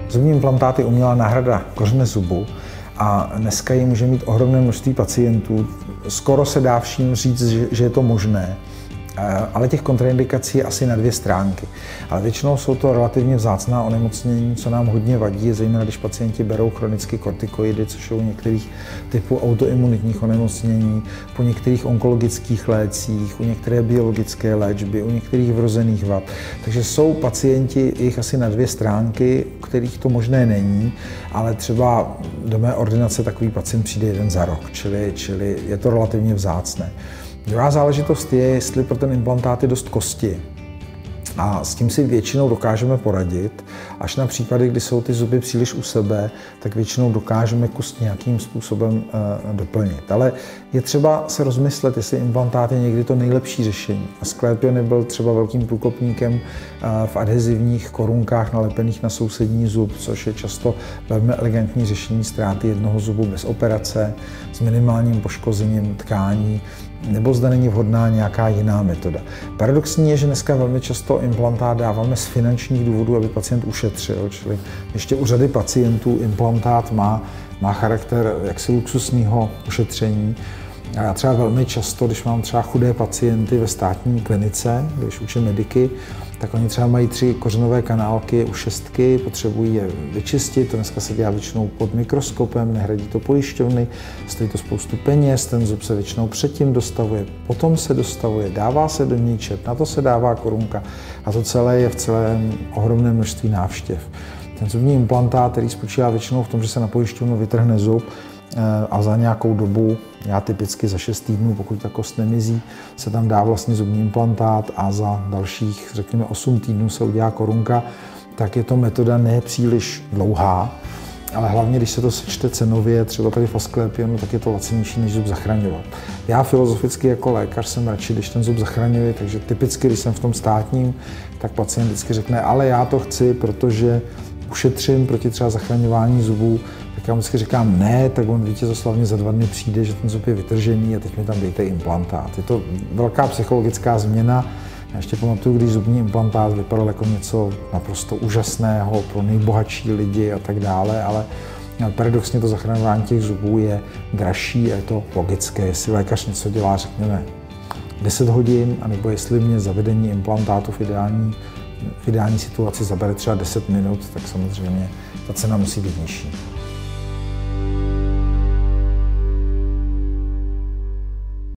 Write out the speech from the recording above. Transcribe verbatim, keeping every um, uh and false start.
Zubní implantát je umělá náhrada kořene zubu a dneska ji může mít ohromné množství pacientů. Skoro se dá vším říct, že je to možné, ale těch kontraindikací je asi na dvě stránky. Ale většinou jsou to relativně vzácná onemocnění, co nám hodně vadí, zejména když pacienti berou chronicky kortikoidy, což jsou u některých typů autoimunitních onemocnění, po některých onkologických lécích, u některé biologické léčby, u některých vrozených vad. Takže jsou pacienti, jich asi na dvě stránky, u kterých to možné není, ale třeba do mé ordinace takový pacient přijde jeden za rok, čili, čili je to relativně vzácné. Druhá záležitost je, jestli pro ten implantát je dost kosti. A s tím si většinou dokážeme poradit. Až na případy, kdy jsou ty zuby příliš u sebe, tak většinou dokážeme kost nějakým způsobem e, doplnit. Ale je třeba se rozmyslet, jestli implantát je někdy to nejlepší řešení. Asklepion byl třeba velkým průkopníkem e, v adhezivních korunkách nalepených na sousední zub, což je často velmi elegantní řešení ztráty jednoho zubu bez operace, s minimálním poškozením tkání, nebo zda není vhodná nějaká jiná metoda. Paradoxní je, že dneska velmi často implantát dáváme z finančních důvodů, aby pacient ušetřil, čili ještě u řady pacientů implantát má, má charakter jaksi luxusního ušetření. A já třeba velmi často, když mám třeba chudé pacienty ve státní klinice, když učím mediky, tak oni třeba mají tři kořenové kanálky u šestky, potřebují je vyčistit, to dneska se dělá většinou pod mikroskopem, nehradí to pojišťovny, stojí to spoustu peněz, ten zub se většinou předtím dostavuje, potom se dostavuje, dává se do něj čep, na to se dává korunka a to celé je v celém ohromném množství návštěv. Ten zubní implantát, který spočívá většinou v tom, že se na pojišťovnu vytrhne zub, a za nějakou dobu, já typicky za šest týdnů, pokud ta kost nemizí, se tam dá vlastně zubní implantát a za dalších, řekněme, osm týdnů se udělá korunka, tak je to metoda ne příliš dlouhá, ale hlavně, když se to sečte cenově, třeba tady v Asklepionu, tak je to lacinější, než zub zachraňovat. Já filozoficky jako lékař jsem radši, když ten zub zachraňuji, takže typicky, když jsem v tom státním, tak pacient vždycky řekne, ale já to chci, protože ušetřím proti třeba zachraňování zubů, tak já vždycky říkám ne, tak on vítězoslavně za dva dny přijde, že ten zub je vytržený a teď mi tam dejte implantát. Je to velká psychologická změna. Já ještě pamatuju, když zubní implantát vypadal jako něco naprosto úžasného pro nejbohatší lidi a tak dále, ale paradoxně to zachraňování těch zubů je dražší a je to logické. Jestli lékař něco dělá, řekněme, deset hodin, anebo jestli mě zavedení implantátu v ideální v ideální situaci zabere třeba deset minut, tak samozřejmě ta cena musí být nižší.